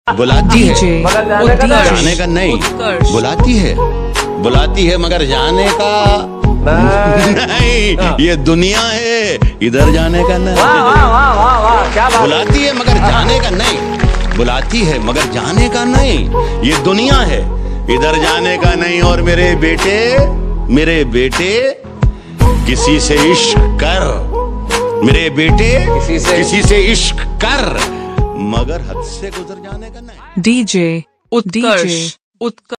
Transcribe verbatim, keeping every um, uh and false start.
बुलाती है मगर जाने का नहीं। जाने का नहीं, बुलाती है बुलाती है मगर जाने का नहीं। ये दुनिया है, इधर जाने का नहीं। वाह वाह वाह वाह वाह, क्या बात। बुलाती है मगर जाने का नहीं, बुलाती है मगर जाने का नहीं। ये दुनिया है, इधर जाने का नहीं। और मेरे बेटे मेरे बेटे किसी से इश्क कर, मेरे बेटे किसी से किसी से इश्क कर, मगर हद से गुजर जाने का नहीं। डीजे उत्कर्ष उत्कर्ष।